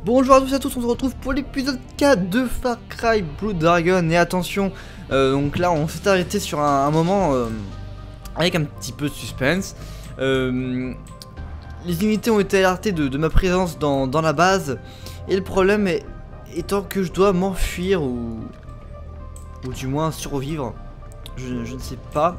Bonjour à tous et à tous, on se retrouve pour l'épisode 4 de Far Cry Blood Dragon. Et attention, donc là on s'est arrêté sur un moment avec un petit peu de suspense. Les unités ont été alertées de ma présence dans la base. Et le problème étant que je dois m'enfuir ou du moins survivre. Je ne sais pas.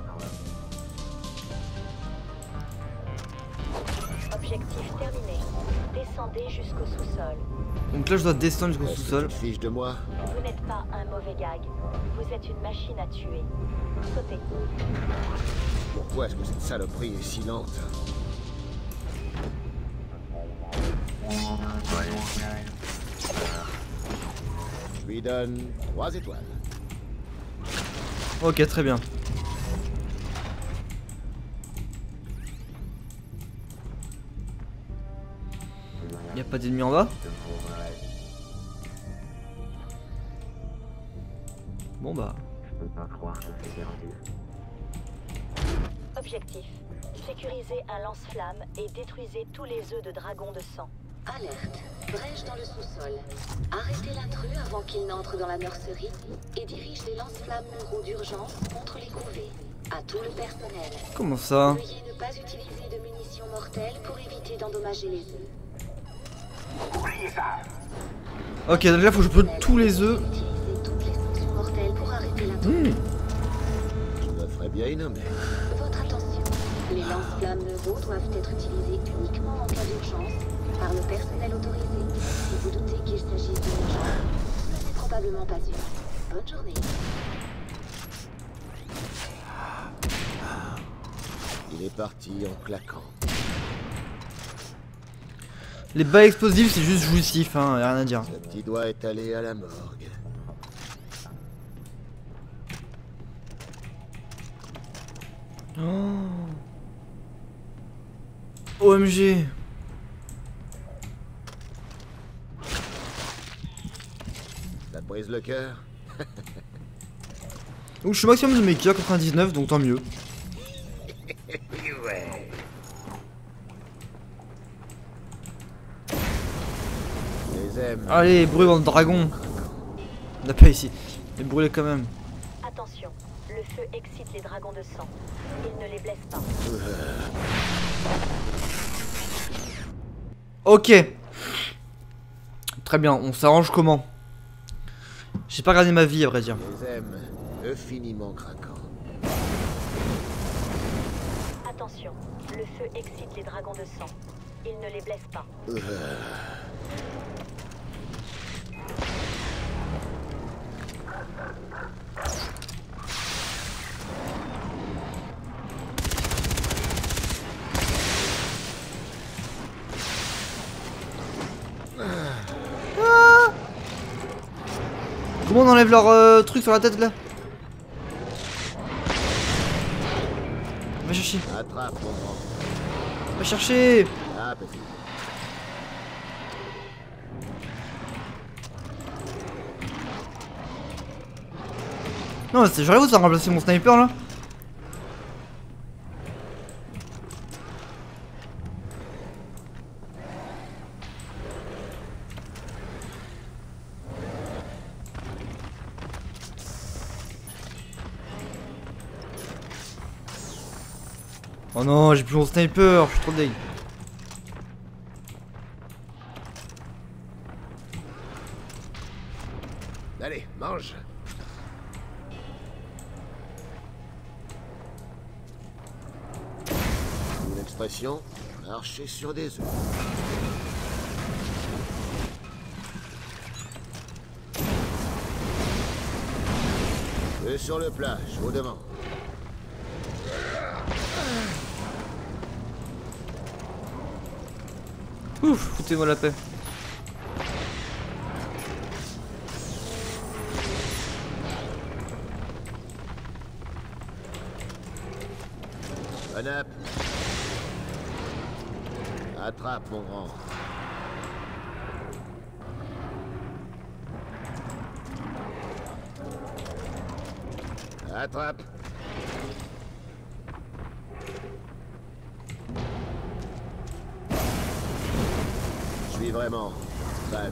Objectif terminé. Descendez jusqu'au sous-sol. Donc là je dois descendre jusqu'au sous-sol. Fiche de moi. Vous n'êtes pas un mauvais gag. Vous êtes une machine à tuer. Sautez. Pourquoi est-ce que cette saloperie est si lente? Je lui donne 3 étoiles. Ok, très bien. Y a pas d'ennemis en bas? Bon bah. Objectif. Sécurisez un lance-flamme et détruisez tous les œufs de dragon de sang. Alerte. Brèche dans le sous-sol. Arrêtez l'intrus avant qu'il n'entre dans la nurserie et dirige les lance-flammes muraux d'urgence contre les couvées. À tout le personnel. Comment ça? Veuillez ne pas utiliser de munitions mortelles pour éviter d'endommager les œufs. Ok, donc là faut que je brûle tous les œufs. Utilisez toutes les sanctions mortelles pour arrêter l'intrus. Je me ferais bien une omelette. Votre attention. Les lance-flammes muraux doivent être utilisés uniquement en cas d'urgence par le personnel autorisé. Si vous doutez qu'il s'agisse d'une urgence, ce n'est probablement pas une. Bonne journée. Il est parti en claquant. Les balles explosives c'est juste jouissif, hein, y'a rien à dire. Ce petit doigt est allé à la morgue. Oh. OMG. Ça te brise le cœur? Donc je suis maximum de mes kills à 99, donc tant mieux. Ouais. Les aime. Allez, brûle dans le dragon. On n'a pas ici. Mais brûlez quand même. Attention. Le feu excite les dragons de sang. Il ne les blesse pas. Ok. Très bien, on s'arrange comment? J'ai pas gardé ma vie à vrai dire. Les aime infiniment craquants. Attention. Le feu excite les dragons de sang. Il ne les blesse pas. Comment on enlève leur truc sur la tête là? Va chercher, Attrape mon grand. va chercher. Ah, petit. Non, j'arrive à remplacer mon sniper là. Oh non, j'ai plus mon sniper, je suis trop deg. Allez, mange. Une expression, marcher sur des œufs. Œufs sur le plat, je vous demande. Ouf, foutez-moi la paix. Bon app. Attrape mon grand. Attrape. Je suis vraiment Fabuleux.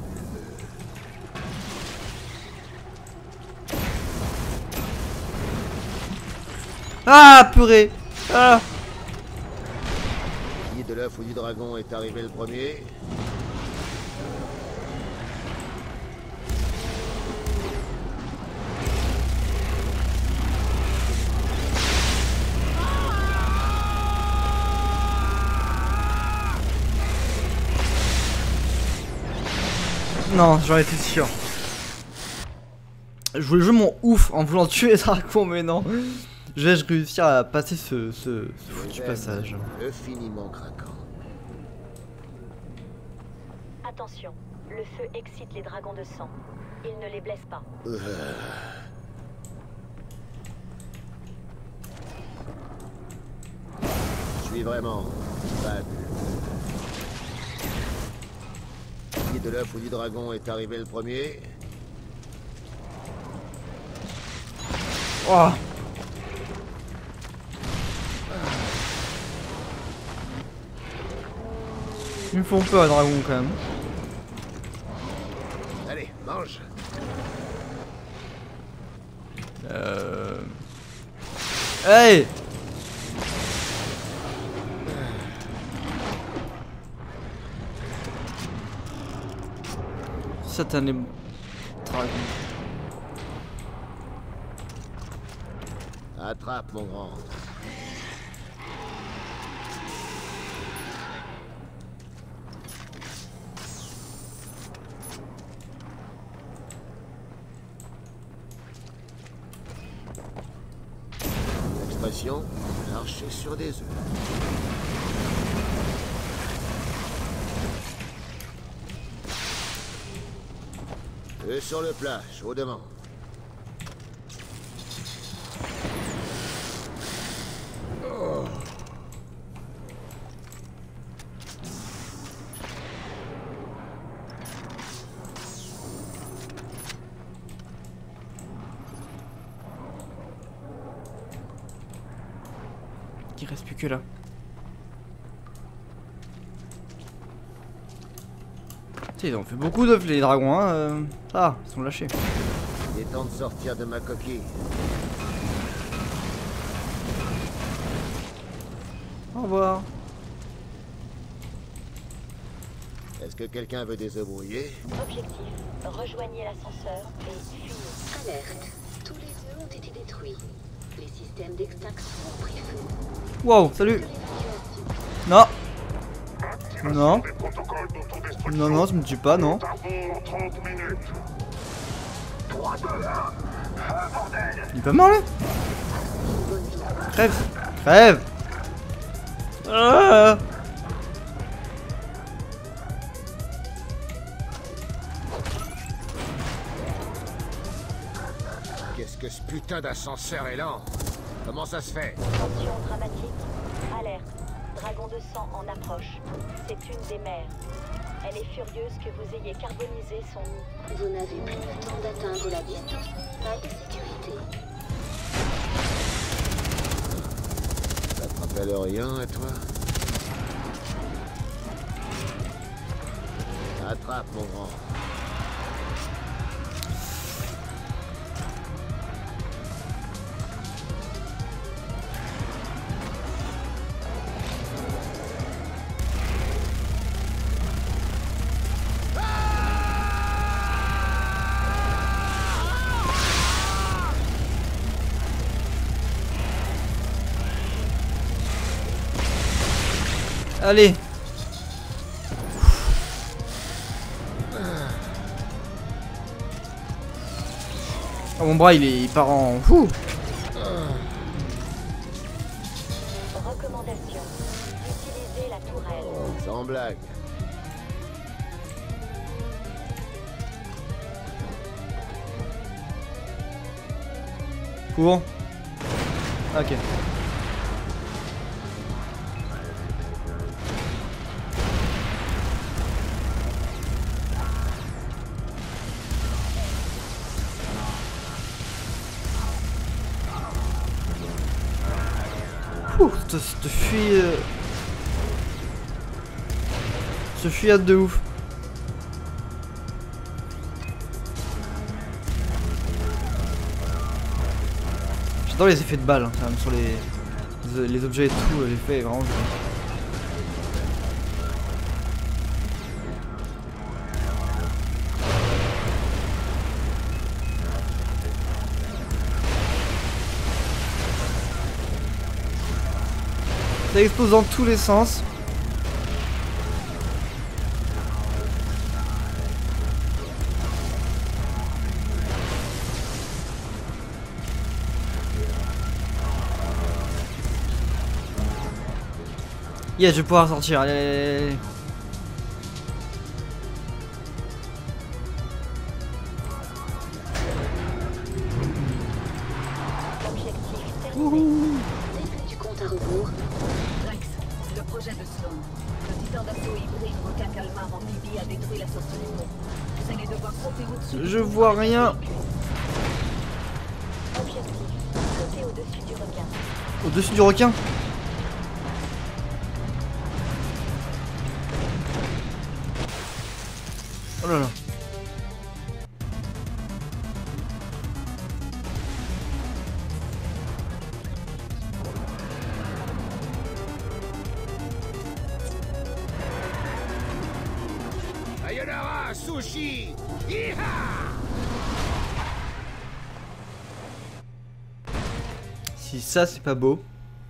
Ah, purée. Ah. Qui de l'œuf ou du dragon est arrivé le premier? Non, j'en étais sûr. Je voulais jouer mon ouf en voulant tuer les dragons, mais non. Je vais réussir à passer ce foutu passage. Infiniment craquant. Attention, le feu excite les dragons de sang. Il ne les blesse pas. Je suis vraiment fabuleux. Qui de l'œuf ou du dragon est arrivé le premier? Oh. Ils me font peur, les dragons, quand même. Allez, mange. Hey! Satané dragon. Attrape, mon grand. L'expression, marcher sur des œufs. Eux sur le plat, chaudement. Il reste plus que là. Ils ont fait beaucoup d'œufs les dragons, hein. Ah, ils sont lâchés. Il est temps de sortir de ma coquille. Au revoir. Est-ce que quelqu'un veut des œufs brouillés? Objectif, rejoignez l'ascenseur et fuyez. Alerte. Tous les œufs ont été détruits. Les systèmes d'extinction ont pris feu. Wow, salut. Non. Non. Non, non, tu me tues pas, non. Il va mort là. Crève. Crève. Ah. Qu'est-ce que ce putain d'ascenseur est lent? Comment ça se fait? Tension dramatique. Alerte. Dragon de sang en approche. C'est une des mères. Elle est furieuse que vous ayez carbonisé son nid. Vous n'avez plus le temps d'atteindre la distance minimale de sécurité. Ça te rappelle rien à toi? Attrape, mon grand. Allez. Oh, mon bras il part en fou. Recommandation. Utilisez la tourelle. Sans blague. Cours. Ok. Cette fuyade de ouf. J'adore les effets de balles, hein, quand même, sur les objets et tout, j'ai fait vraiment. Ça explose dans tous les sens. Yeah, je vais pouvoir sortir, allez, allez, allez. Début du compte à rebours. Rex, le projet de Sloan. Le titan d'assaut hybride requin calmar amphibie a détruit la sortie du pont. Vous allez devoir sauter au-dessus. Je vois rien. Objectif, sauter au-dessus du requin. Au-dessus du requin. Oh là là. Sayonara, sushi! Yeeha! Si ça c'est pas beau.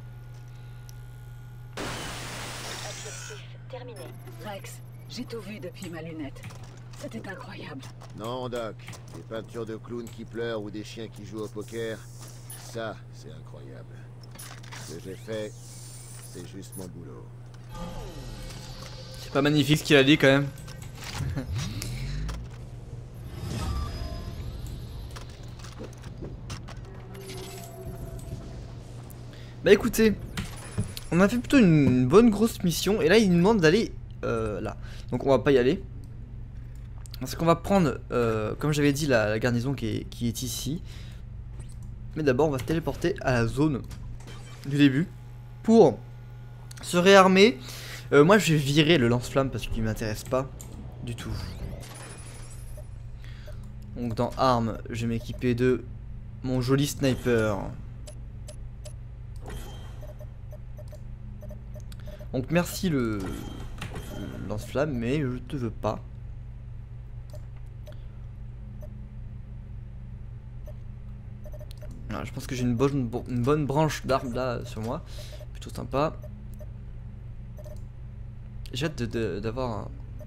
Objectif terminé. Rex, j'ai tout vu depuis ma lunette. C'était incroyable. Non, Doc. Des peintures de clowns qui pleurent ou des chiens qui jouent au poker, ça, c'est incroyable. Ce que j'ai fait, c'est juste mon boulot. C'est pas magnifique ce qu'il a dit quand même. Bah écoutez, on a fait plutôt une bonne grosse mission et là il nous demande d'aller là. Donc on va pas y aller. Parce qu'on va prendre, comme j'avais dit, la garnison qui est ici. Mais d'abord on va se téléporter à la zone du début pour se réarmer. Moi je vais virer le lance-flamme parce qu'il m'intéresse pas du tout. Donc dans armes, je vais m'équiper de mon joli sniper. Donc merci le lance-flamme, mais je te veux pas. Voilà, je pense que j'ai une bonne branche d'armes là sur moi. Plutôt sympa. J'ai hâte d'avoir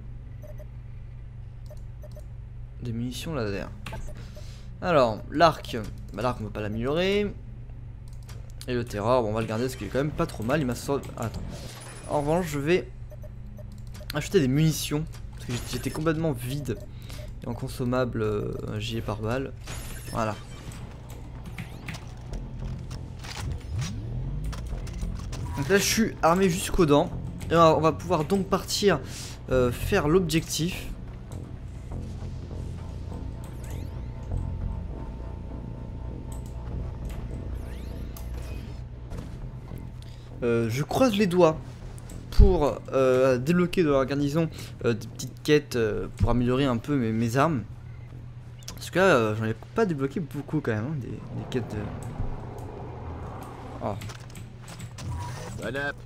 des munitions laser. Alors, l'arc. Bah, l'arc on va pas l'améliorer. Et le terror, bon, on va le garder parce qu'il est quand même pas trop mal. Il m'a sorti. Ah, attends. En revanche, je vais acheter des munitions. Parce que j'étais complètement vide. Et en consommable un gilet pare-balles. Voilà. Donc là, je suis armé jusqu'aux dents. Et on va pouvoir donc partir faire l'objectif. Je croise les doigts pour débloquer de la garnison des petites quêtes pour améliorer un peu mes armes. Parce que là, j'en ai pas débloqué beaucoup quand même, hein, des quêtes de... Oh. Bon app.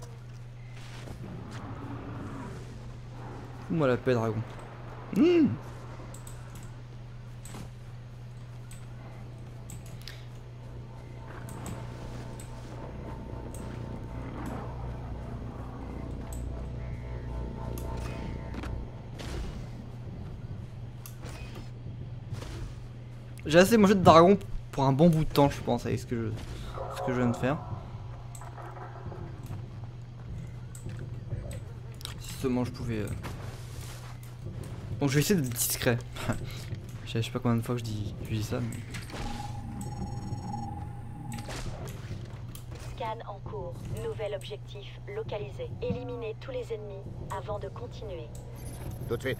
Fous-moi la paix, dragon. J'ai assez mangé de dragon pour un bon bout de temps, je pense, avec ce que je viens de faire. Si seulement je pouvais... Donc je vais essayer d'être discret. Je sais pas combien de fois que je dis ça, mais... Scan en cours. Nouvel objectif localisé. Éliminez tous les ennemis avant de continuer. Tout de suite.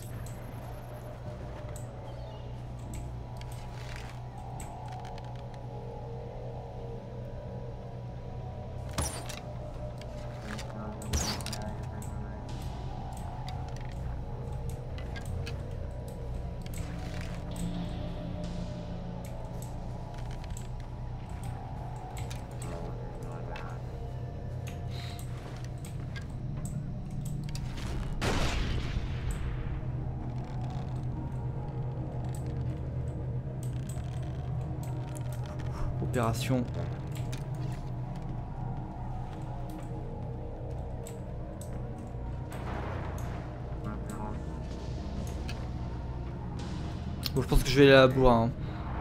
opération. Bon, je pense que je vais aller à la bourre. Hein.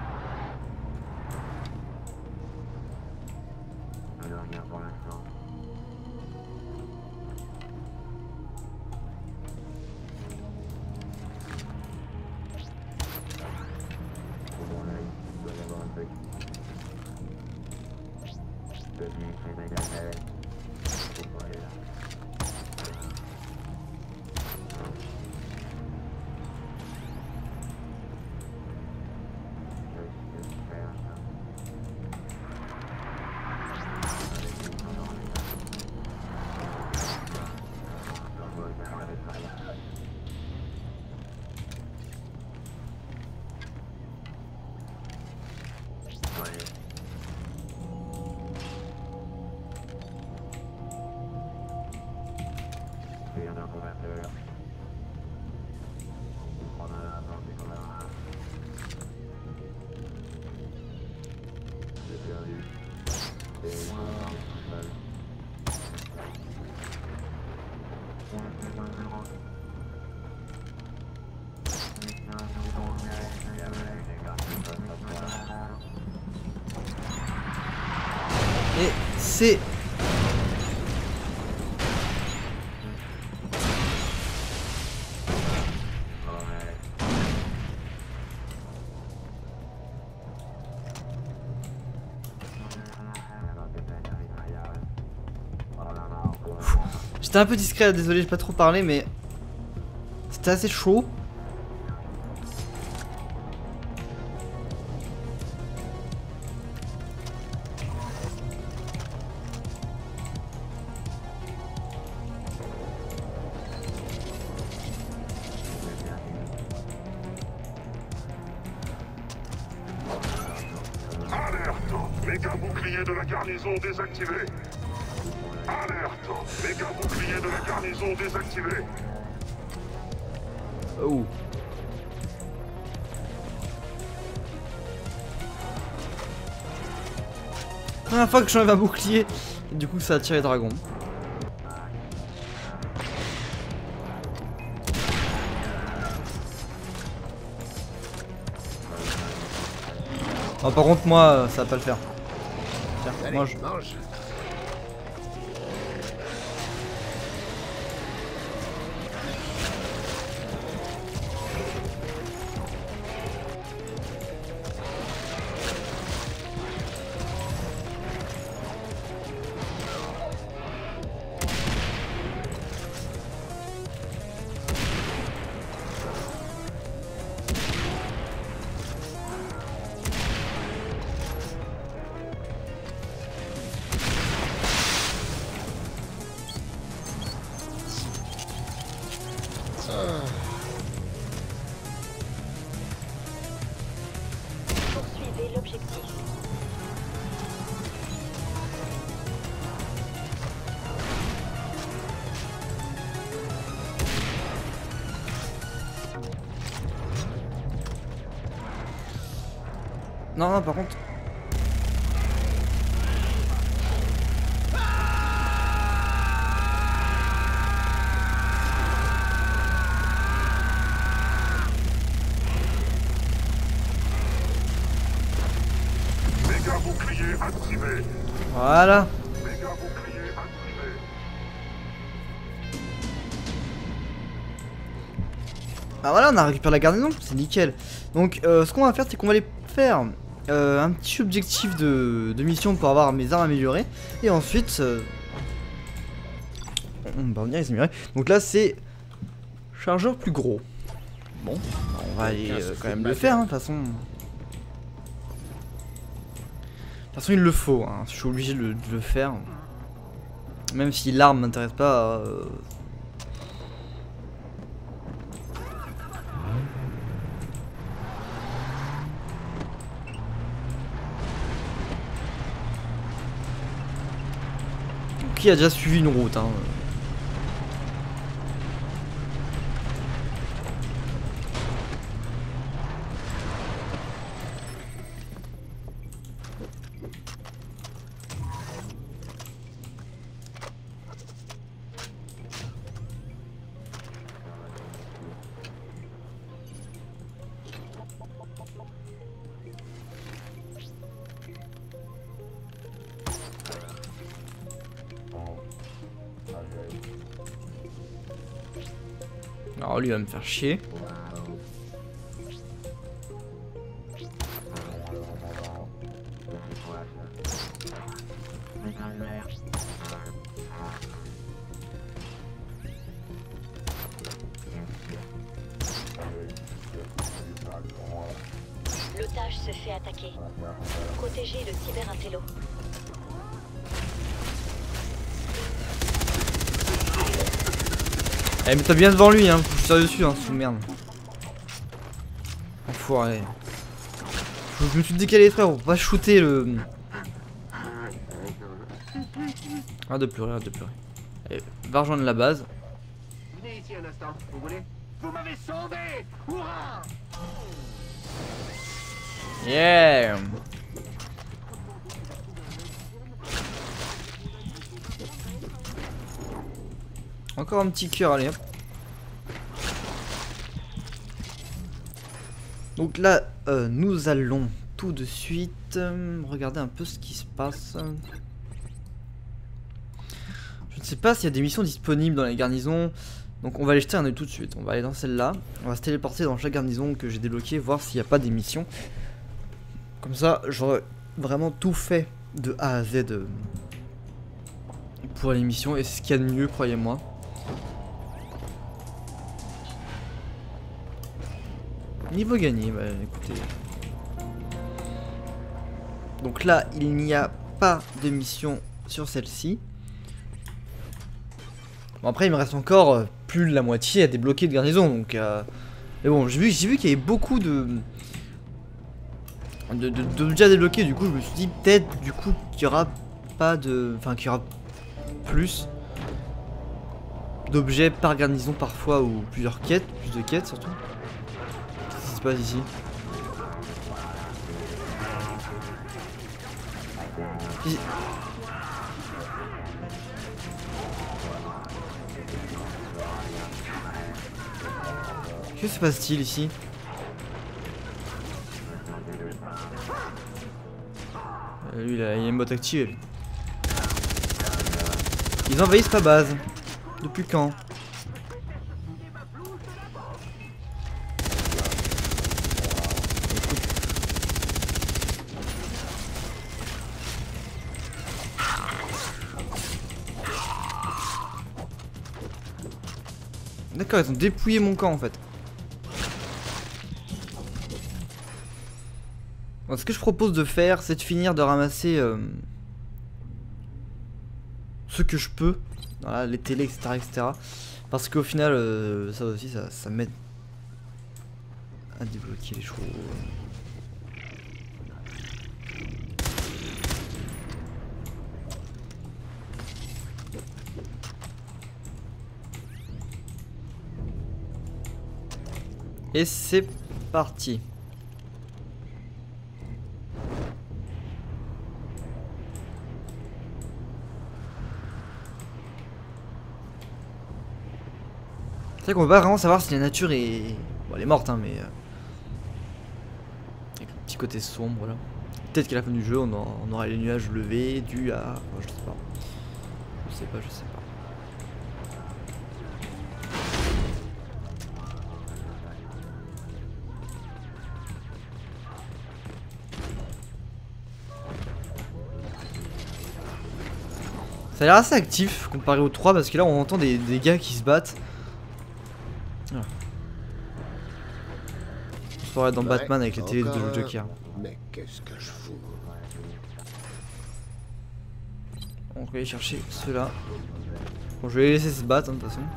Et c'est... J'étais un peu discret, désolé, j'ai pas trop parlé, mais c'était assez chaud. Alerte! Méga bouclier de la garnison désactivé! Alerte! Méga bouclier de la garnison désactivé! Oh. Première fois que j'enlève un bouclier, et du coup ça attire les dragons. Oh, par contre moi ça va pas le faire. Tiens, Allez, mange. mange. Poursuivez l'objectif. Non, non, par contre. Méga bouclier activé! Voilà. Méga bouclier activé! Ah voilà, on a récupéré la garnison, c'est nickel. Donc ce qu'on va faire, c'est qu'on va aller faire un petit objectif de mission pour avoir mes armes améliorées. Et ensuite, on va venir les améliorer. Donc là, c'est chargeur plus gros. Bon, bah, on va aller quand même le faire, hein, de toute façon. De toute façon, il le faut, hein. Je suis obligé de le faire. Même si l'arme m'intéresse pas. Qui a déjà suivi une route, hein. Alors lui il va me faire chier. L'otage se fait attaquer. Protégez le cyberintello. Eh mais t'as bien devant lui hein, faut que je tire dessus hein, sous merde. Enfoiré. Je me suis décalé frère pour pas shooter le... Arrête de pleurer, arrête de pleurer. Allez, va rejoindre la base. Venez ici un instant, vous voulez? Vous m'avez sauvé! Hurrah! Yeah. Encore un petit cœur, allez hop. Donc là, nous allons tout de suite regarder un peu ce qui se passe. Je ne sais pas s'il y a des missions disponibles dans les garnisons. Donc on va aller jeter un œil tout de suite. On va aller dans celle-là. On va se téléporter dans chaque garnison que j'ai débloqué, voir s'il n'y a pas des missions. Comme ça, j'aurais vraiment tout fait de A à Z pour les missions. Et c'est ce qu'il y a de mieux, croyez-moi. Niveau gagné, bah écoutez. Donc là, il n'y a pas de mission sur celle-ci. Bon après, il me reste encore plus de la moitié à débloquer de garnison. Donc, mais bon, j'ai vu qu'il y avait beaucoup d'objets à débloquer. Du coup, je me suis dit peut-être du coup qu'il y aura pas de, enfin qu'il y aura plus d'objets par garnison parfois ou plusieurs quêtes, plus de quêtes surtout. Qu'est-ce qui se passe ici? Que se passe-t-il ici? Lui il a une botte activée lui. Ils envahissent ma base. Depuis quand? D'accord, ils ont dépouillé mon camp en fait. Bon, ce que je propose de faire, c'est de finir de ramasser ce que je peux. Voilà, les télés, etc. etc. Parce qu'au final, ça aussi, ça m'aide à débloquer les choses. Et c'est parti. C'est vrai qu'on peut pas vraiment savoir si la nature est... Bon, elle est morte, hein, mais... Avec le petit côté sombre, voilà. Peut-être qu'à la fin du jeu, on aura les nuages levés, dus à... Enfin, je sais pas. Je sais pas, je sais pas. Ça a l'air assez actif comparé aux 3 parce que là on entend des gars qui se battent. Voilà. Je pourrais être dans Batman avec les télés de Joker. Mais qu'est-ce que je fous? On va aller chercher ceux-là. Bon, je vais les laisser se battre hein, de toute façon.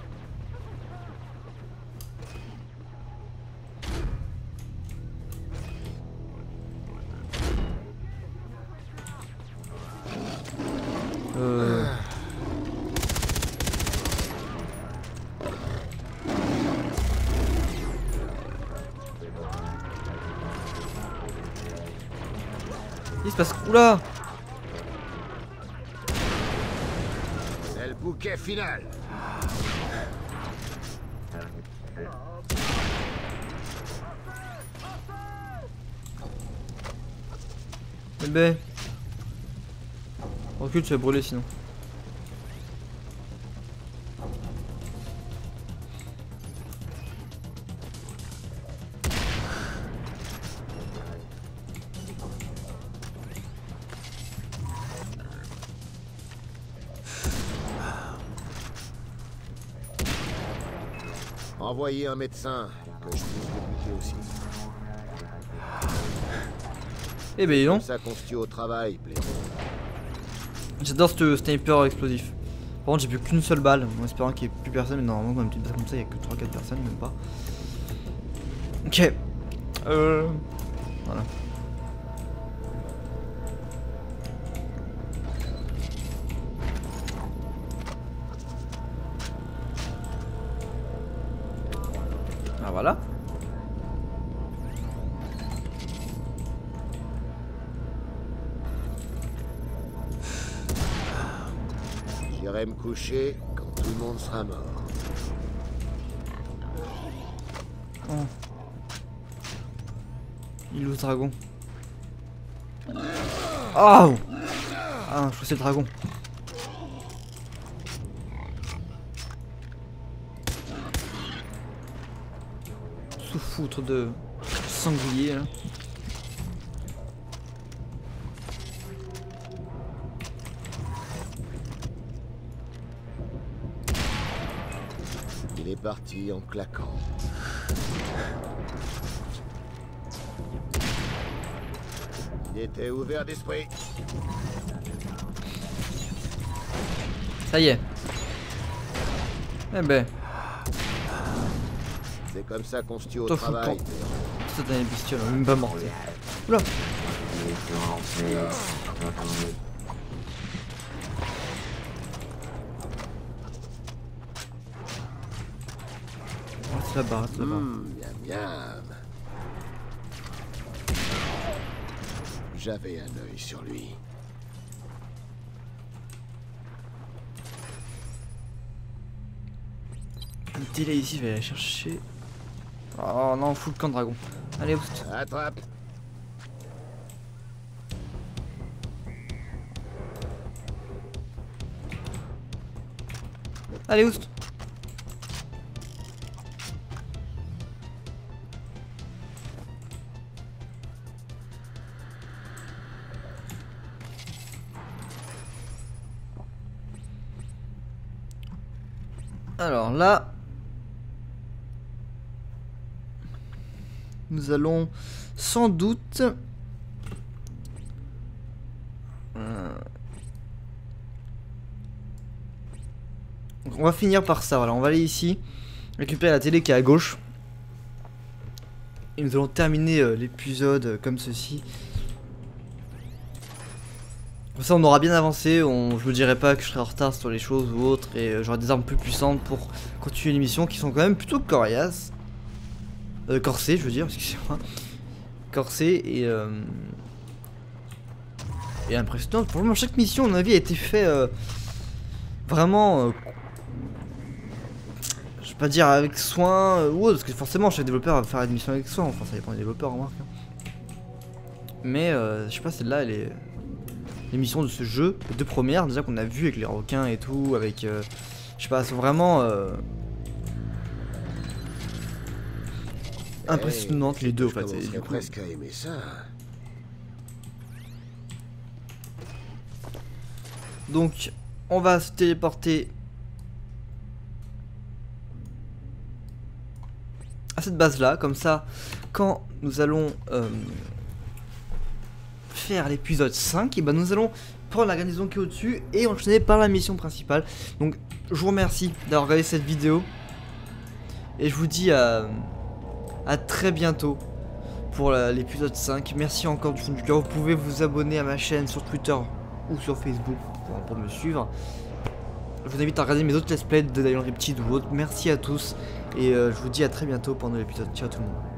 Il se passe... Oula! C'est le bouquet final. Bébé. Recule, tu vas brûler sinon. Envoyez un médecin, que je puisse le buter aussi. Eh ben non. Ça constitue au travail, blaireau. J'adore ce sniper explosif. Par contre j'ai plus qu'une seule balle, en espérant qu'il n'y ait plus personne, mais normalement quand même une petite base comme ça il n'y a que 3-4 personnes, même pas. Ok. Voilà. Ah voilà. J'irai me coucher quand tout le monde sera mort. Oh. Il est où ce dragon? Oh! Ah, je crois que c'est le dragon. Se foutre de sanglier là. Il est parti en claquant. Il était ouvert d'esprit. Ça y est. Eh ben, C'est comme ça qu'on se tue au T'en fous travail. le c'est un bestiole, même pas mort. Oula! Reste là-bas, reste là-bas. Miam miam. J'avais un œil sur lui. Le télé ici, je vais aller chercher. Oh non, full camp dragon. Allez, boost. Attrape. Allez, boost. Alors là, nous allons sans doute on va finir par ça. Voilà, on va aller ici récupérer la télé qui est à gauche et nous allons terminer l'épisode comme ceci. Comme ça on aura bien avancé, je me dirai pas que je serai en retard sur les choses ou autres et j'aurai des armes plus puissantes pour continuer l'émission qui sont quand même plutôt coriaces. Corsées je veux dire, excusez-moi. Corsées et impressionnantes. Pour le moment chaque mission à mon avis a été fait vraiment je vais pas dire avec soin ou autre, parce que forcément chaque développeur va faire une mission avec soin, enfin ça dépend des développeurs remarque. Mais je sais pas, celle-là elle est... L'émission de ce jeu, les deux premières déjà qu'on a vu avec les requins et tout, avec je sais pas, c'est vraiment impressionnante les deux en fait. Je Du commencerais coup, presque à aimer ça. donc on va se téléporter à cette base là, comme ça quand nous allons faire l'épisode 5, et ben nous allons prendre la garnison qui est au-dessus et enchaîner par la mission principale. Donc je vous remercie d'avoir regardé cette vidéo et je vous dis à très bientôt pour l'épisode 5. Merci encore du fond du cœur. Vous pouvez vous abonner à ma chaîne sur Twitter ou sur Facebook pour me suivre. Je vous invite à regarder mes autres let's play de Dying Riptide ou autres. Merci à tous et je vous dis à très bientôt pendant l'épisode. Ciao tout le monde.